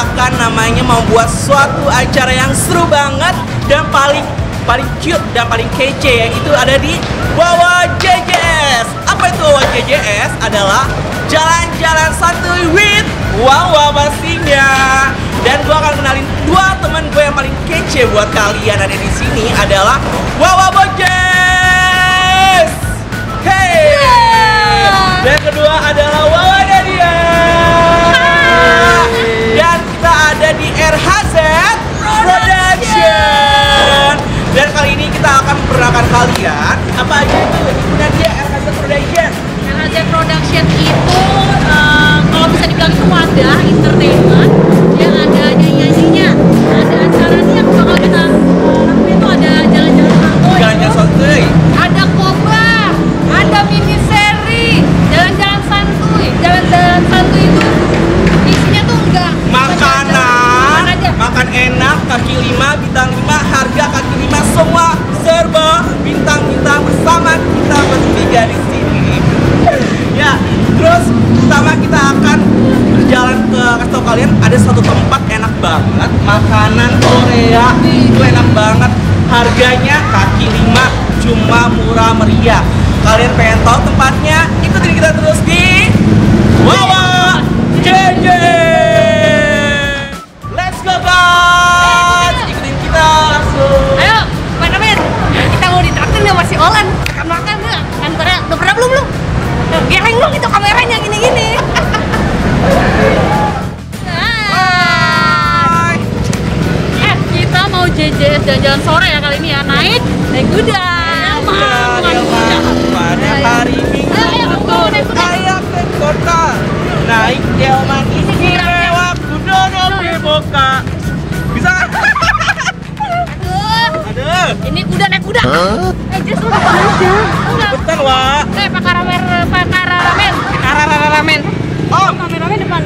akan namanya mau buat suatu acara yang seru banget dan paling cute dan paling kece, yang itu ada di Wawa JJS. Apa itu Wawa JJS? Adalah jalan-jalan santuy with Wawa pastinya. Dan gue akan kenalin dua teman gue yang paling kece buat kalian ada di sini adalah Wawa Bojes. Hey. Dan kedua adalah Wawa Nadia. Dan kita ada di RHZ Production. Dan kali ini kita akan memperkenalkan kalian apa aja itu Nadia RHZ Production. RHZ Production itu kalau bisa dibilang itu wadah entertainment yang ada nyanyinya, ada acaranya yang bakal kita itu ada jalan-jalan santuy. Jalan-jalan santuy. Ada kobar, ada mini seri, jalan-jalan santuy. Jalan-jalan santuy itu isinya tuh enggak makanan, makan enak, kaki 5, bintang 5, harga kaki 5, semua serba bintang-bintang bersama kita bertiga di sini. Ya, terus pertama kita akan berjalan ke kasih tau kalian ada satu tempat enak banget, makanan Korea itu enak banget, harganya kaki 5, cuma murah meriah. Kalian pengen tahu tempatnya? Ikutin kita terus di Wawa JJ. Let's go guys, ikutin kita langsung. Ayo, teman-teman, kita mau ditraktir nggak masih Olan? Makan nggak? Kantornya udah pernah belum? Geleng dong itu kameranya gini-gini. Kita mau JJS jalan-jalan sore ya kali ini ya, naik kuda. Pada hari Minggu ayo ke kota, naik delman istimewa kuda nopi boka. Bisa? Aduh. Ini kuda naik kuda. Just lu aja. Betul Wak. Pakaramen. Oh, Kameramen depan.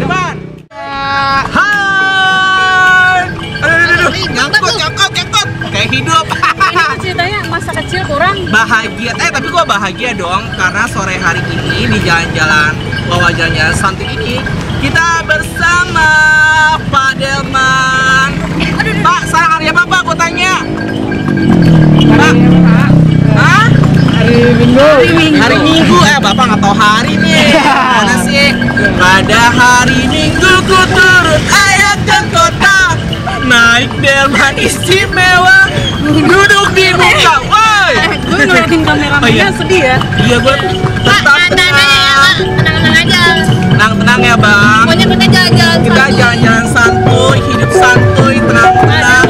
Hai. Aduh. Nyangkut. Kayak hidup. Ini ceritanya masa kecil kurang Bahagia, tapi gua bahagia dong karena sore hari ini di jalan-jalan Wawa jalan-jalan santuy ini kita bersama Pak Delman. Pak, sekarang hari apa Pak? Gua tanya. Pak. Hah? Hari Minggu. Bapak nggak tahu hari nih. Mana sih? Pada hari Minggu ku turun ayo ke kota, naik delman istimewa, duduk di muka. Woi. gue ngeliatin kameramennya sedih ya. Iya, gue tetap tenang. Tenang ya bang. Pokoknya kita jalan-jalan Kita jalan-jalan santuy, hidup santuy, tenang-tenang.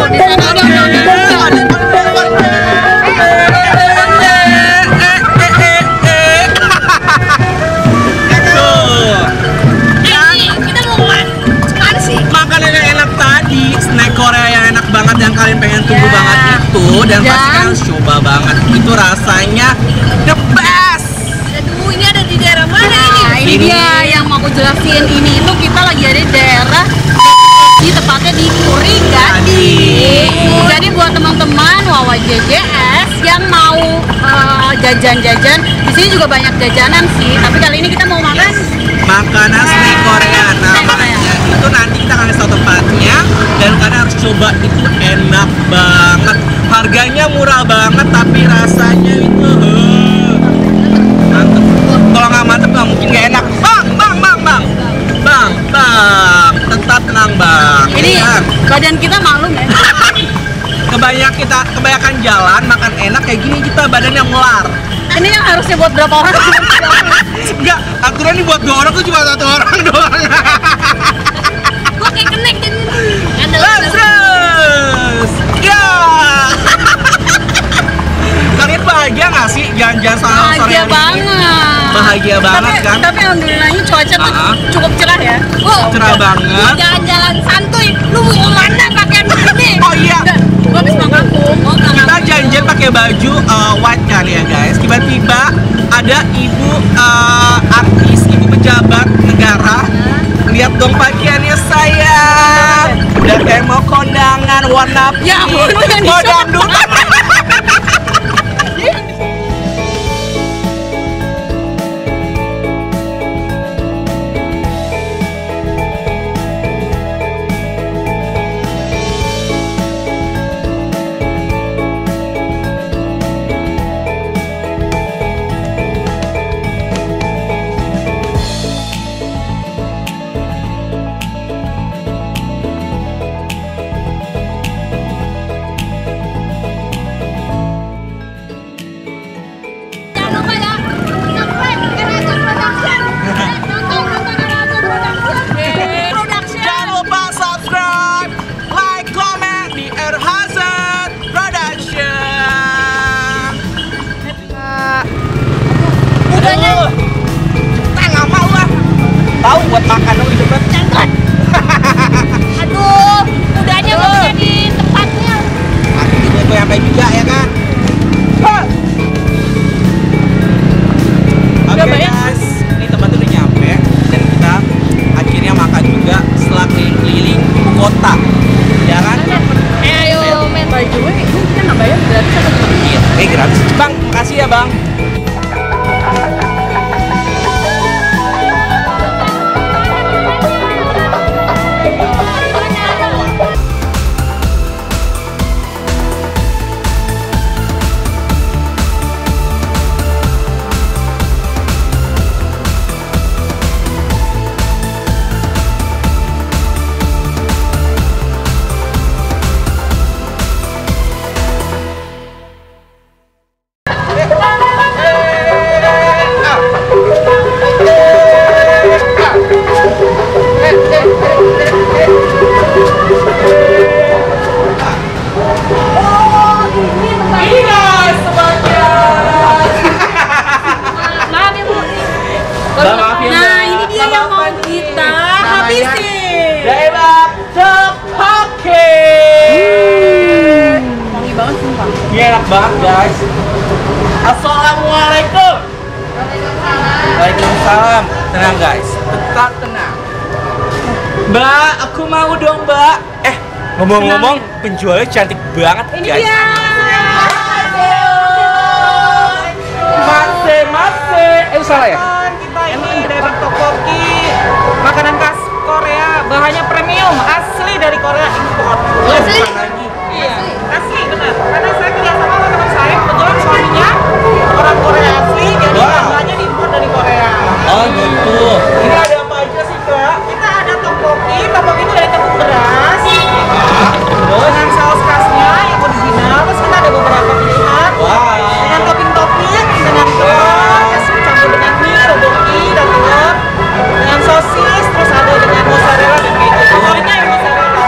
Yang kalian pengen tunggu banget itu dan pasti kalian harus coba banget, itu rasanya the best. Aduh, ini ada di daerah mana ini? Ini dia yang mau aku jelasin. Ini itu kita lagi ada di daerah tepatnya di Puri Gading. Jadi buat teman-teman Wawa JJS yang mau jajan-jajan, di sini juga banyak jajanan sih. Tapi kali ini kita mau makan makanan snack Korea. Itu nanti kita akan tahu tempatnya dan kalian harus coba, itu enak banget, harganya murah banget tapi rasanya itu mantep. Kalau nggak mantep nggak mungkin nggak enak. Bang, tetap tenang bang. Ini badan kita malum ya. Kebanyakan jalan makan enak kayak gini kita badannya melar. Ini yang harusnya buat berapa orang? Enggak, aturan ini buat 2 orang tuh cuma 1 orang doang. Gue kayak kenek jadi. Terus, ya. Kalian bahagia nggak sih jalan-jalan sore hari ini? Bahagia banget. Bahagia banget kan? Tapi alhamdulillahnya cuaca tuh cukup cerah ya. Cerah banget. Jalan-jalan santuy. Lu mau kemana pakai ini? Oh iya. Gue habis makan. Kita janjian pakai baju white kan ya guys. Tiba-tiba ada ibu artis, ibu pejabat negara. Lihat dong pakaiannya saya. Udah kayak mau kondangan warna pink. Ya ampun, lu yang mau disuruh. dangdut. dong buat makan dong di depan. Cangkut. Aduh, kudanya nggak bisa di tempatnya. Aku juga gue sampai juga ya kan. Oke guys, ini tempat udah nyampe dan kita akhirnya makan juga setelah keliling-keliling kota, ya kan? Ayo men. By the way, ini kita nggak bayar gratis apa gimana? Iya, gratis. Bang, makasih ya bang. Nah, ini dia yang mau kita habisin. Daebak Tteokbokki. Wangi banget sumpah. Ini enak banget guys. Assalamualaikum. Waalaikumsalam. Tenang guys, tetap tenang. Mbak, aku mau dong mbak. Ngomong-ngomong, penjualnya cantik banget Ini guys. dia. Mase. Salah ya? Kita ini Daebak Tteokbokki, makanan khas Korea, bahannya premium, asli dari Korea impor. Asli? Iya, asli benar. Karena saya kerja sama teman saya, kebetulan suaminya orang Korea asli, jadi bahannya diimpor dari Korea. Oh gitu. Ini ada apa aja sih kak? Kita ada tteokbokki itu dari tepung beras, dengan saus khasnya yang original. Terus kita ada beberapa pilihan, dengan topping-topping, dengan telur, campur dengan mie, tteokbokki dan telur, dengan sosis, terus ada dengan mozzarella dan keju. Favoritnya yang mozzarella.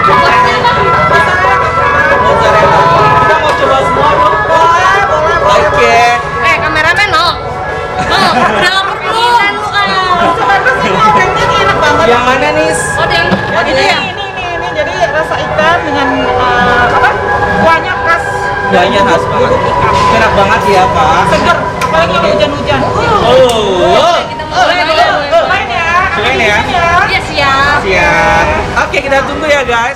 Mozzarella. Kita mau coba semua dong. Boleh. Oke. Kameramen no. Udah perlu. Coba terus ini orangnya nih enak banget. Yang mana nih? Oh, Jadi ini ya. ini jadi rasa ikan dengan kuahnya khas. Kuahnya khas banget. Bubuk ikan. Enak banget ya kak. Seger, apalagi kalau hujan-hujan. Kita mau Cobain ya. Cobain ya. Iya siap. Siap. Oke, kita tunggu ya guys.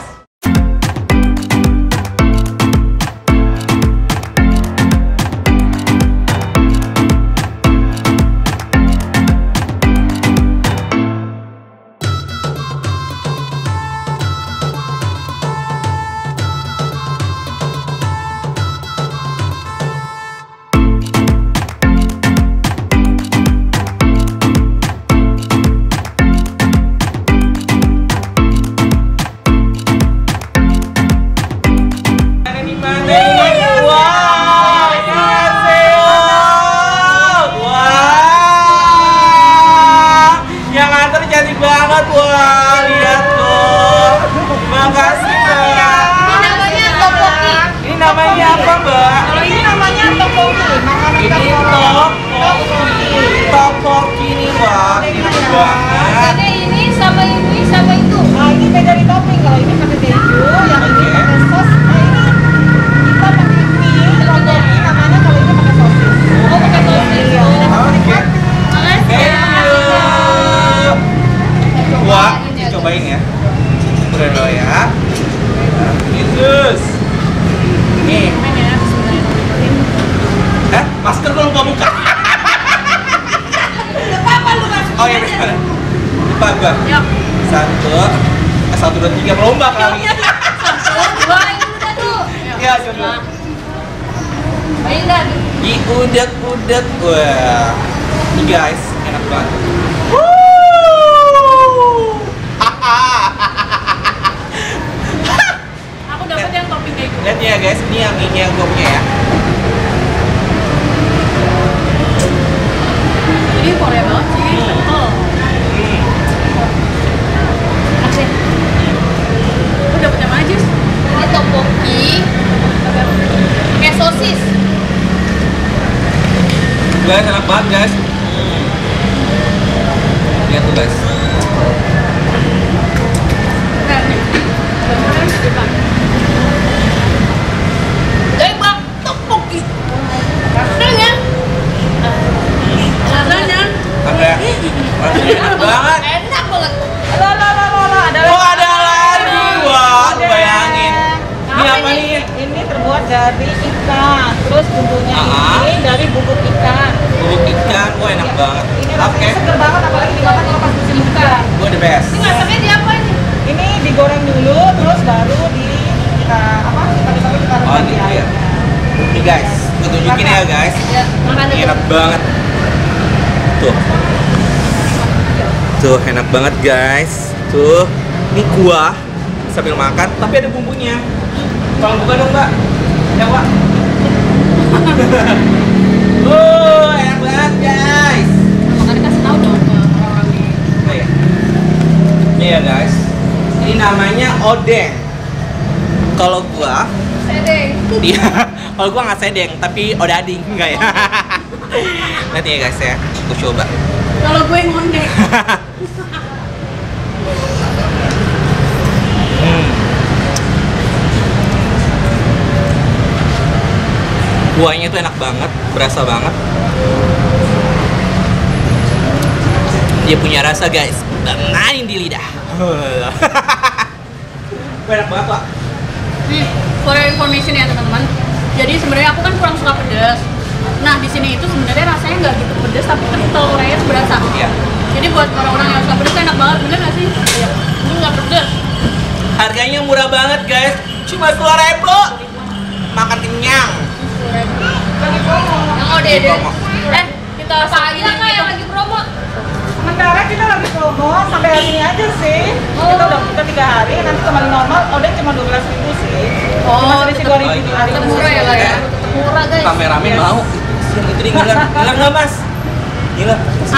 Cobain ya, udah dulu ya. Yesus, nih. Masker gue lupa buka. Oh iya benar. Lupa gue. Satu, dua, tiga melomba kali. Ya coba. Udet. Wah, ini guys, enak banget. Aku dapat yang topping keju. Lihat ya guys, ini yang gue punya ya. Ini Korea banget sih. Asik. Aku dapat yang mana Jus? Ini tteokbokki. Kayak sosis. Guys, enak banget guys. Lihat tuh guys. Daebak tteokbokki. Rasanya Enak banget. enak banget. Ada lagi. Wah, bayangin. Ini apa nih? Ini terbuat dari ikan. Terus bumbunya ini dari bubuk ikan. Bubuk ikan, wah enak banget. Ini Oke, rasanya seger banget, apalagi dimakan kalau pas musim ikan. gue the best. Ini masaknya di apa ini? Ini digoreng dulu, terus baru kita taruh Oh, di gitu ya. airnya. Nih guys, gue tunjukin ya guys. Ya, makan Ini dulu. enak banget. Tuh. Tuh, enak banget guys. Tuh, ini kuah sambil makan, tapi ada bumbunya. Tolong buka dong, Mbak. Ya, Pak. Enak banget guys. Makanya kasih tahu dong ke orang-orang di. Oh, iya. Ini ya guys. Ini namanya odeng. Kalau gua, Sedeng. iya. Kalau gua nggak sedeng, tapi odading enggak ya. Nanti ya guys ya, aku coba. Kalau gue ngondek. Kuahnya tuh enak banget, berasa banget. Dia punya rasa guys, bermain di lidah. Enak banget Pak. Nih, for your information ya teman-teman. Jadi sebenarnya aku kan kurang suka pedas. Nah di sini itu sebenarnya rasanya nggak gitu pedas, tapi kental rayanya tuh berasa. Iya. Jadi buat orang-orang yang suka pedas enak banget, bener nggak sih? Iya. Ini nggak pedas. Harganya murah banget guys, cuma 2.000. Makan kenyang. Lagi promo. Yang ODD. Promo. Kita saat ini yang lagi promo. Sementara kita lagi promo sampai hari ini aja sih. Kita udah 3 hari, nanti kembali normal. Udah cuma 12.000 sih. Cuma selisih 2.000 di hari Tetap ini. murah ya lah ya. Tetap murah guys. Kameramen mau. Yang itu nih ngilang nggak mas? Ngilang.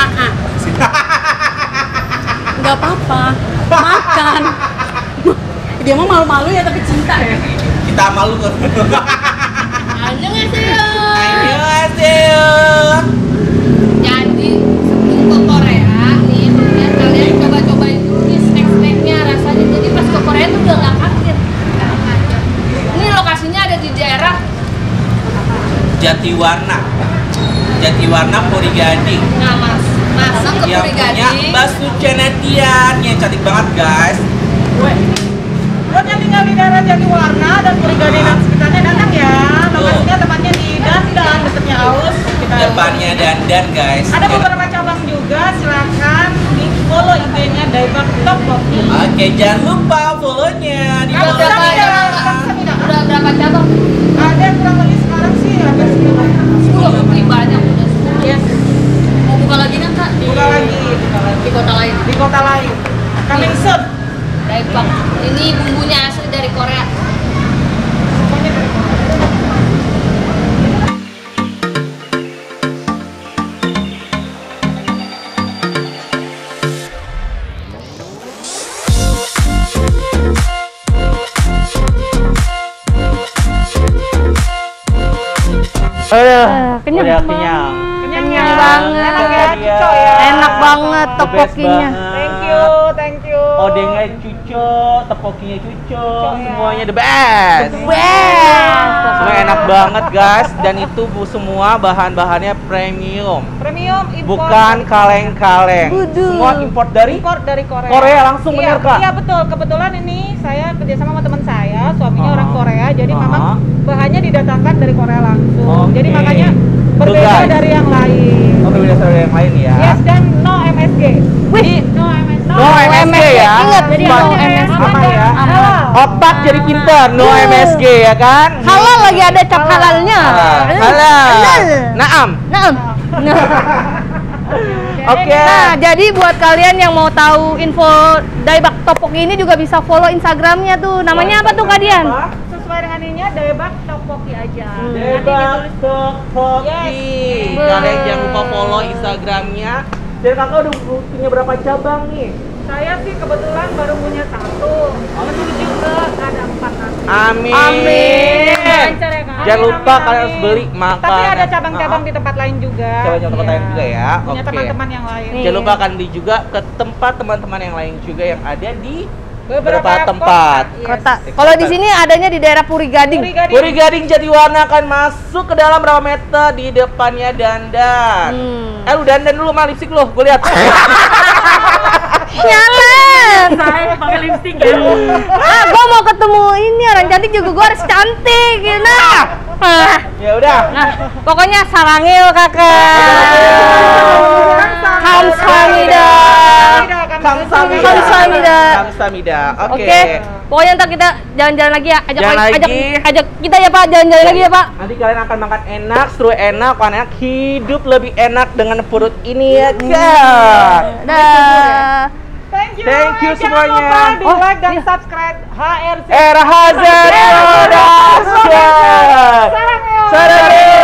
Nggak apa-apa. Makan. Dia mau malu-malu ya tapi cinta ya. Kita malu kan. Annyeonghaseyo. Annyeonghaseyo. Jadi sebelum ke Korea nih, ya, kalian coba-cobain dulu nih snack-snacknya rasanya. Jadi pas ke Korea tuh udah nggak kaget. Ini lokasinya ada di daerah Jatiwarna. Jatiwarna Puri Gading. nah masuk ke Yang Puri punya Gading. bakso cenetian yang cantik banget guys. Buat yang tinggal di daerah Jatiwarna dan Puri Gading dan sekitarnya datang ya. Lokasinya tempatnya di Dandan, dekatnya Aus. Depannya dandan guys. Ada beberapa cabang juga, silakan di follow IG-nya Daebak Tteokbokki. Oke, jangan lupa follow-nya di Ada bawah. berapa ya? Udah berapa cabang? Ada kurang lebih sekarang sih ada 10. Wih, banyak udah 10. Yes, Mau buka lagi kan kak? buka lagi Di kota lain. di kota lain. Coming soon. Daebak. Ini bumbunya asli dari Korea. Kenyang. Udah kenyang. Kenyang banget. Enak ya, cuco ya. Enak banget The best topokinya. banget. Thank you. Odengnya cuco, tepokinya cuco, ya. semuanya the best. Semua enak banget guys, dan itu semua bahan-bahannya premium, Premium import. bukan kaleng-kaleng. Waduh. Semua import dari Import dari Korea. Korea langsung, Iya, bener, Kak? Iya betul. Kebetulan ini saya kerjasama sama teman saya, suaminya Oh. orang Korea, jadi Oh. memang bahannya didatangkan dari Korea langsung. Oke. Jadi makanya berbeda guys. dari yang lain. Oh, berbeda dari yang lain ya. Yes, dan no MSG. Wih. No MSG. No MSG ya. Ingat, jadi Cuma no MSG. aman ya. Halal. Otak jadi pintar, no MSG ya kan? Halal lagi ada cap halalnya. Halal. Naam. Nah. Oke. Nah, jadi buat kalian yang mau tahu info Daebak Tteokbokki ini juga bisa follow Instagramnya tuh. Namanya apa tuh Kak Dian? Sesuai dengan ininya Daebak Tteokbokki aja. Daebak Tteokbokki. Yes. Kalian jangan lupa follow Instagramnya. Dan kakak udah punya berapa cabang nih? Saya sih kebetulan baru punya 1. Menuju ke ada 4 nanti. Amin. Amin. Lancar ya, Kak? Jangan Amin, lupa amin, kalian harus amin. beli makan. Tapi ada cabang-cabang di tempat lain juga. Cabang-cabang tempat lain juga ya. Punya Oke. teman-teman yang lain. Nih. Jangan lupa akan beli juga ke tempat teman-teman yang lain juga yang ada di beberapa tempat. Kota. Kalau di sini adanya di daerah Puri Gading. Puri Gading Jatiwarna akan masuk ke dalam berapa meter di depannya dandan. Lu dandan dulu sama lipstik lu, gue lihat. Nyalen. Saya pakai lipstick ya. Gua mau ketemu ini orang cantik juga, gua harus cantik, ya nah. Ya udah. Nah, pokoknya sarangil kakak. Kamsahamnida. Kamsahamnida. Kamsahamnida. Oke. Pokoknya ntar kita jalan-jalan lagi ya. Ajak kita ya Pak, jalan-jalan lagi ya Pak. Nanti kalian akan makan enak, seru enak, enak, hidup lebih enak dengan perut ini ya kan. Dah. Thank you. Thank you Jangan semuanya. lupa di like dan iya. subscribe HRC. Era Hazard Production. Sarang yo. Sarang yo.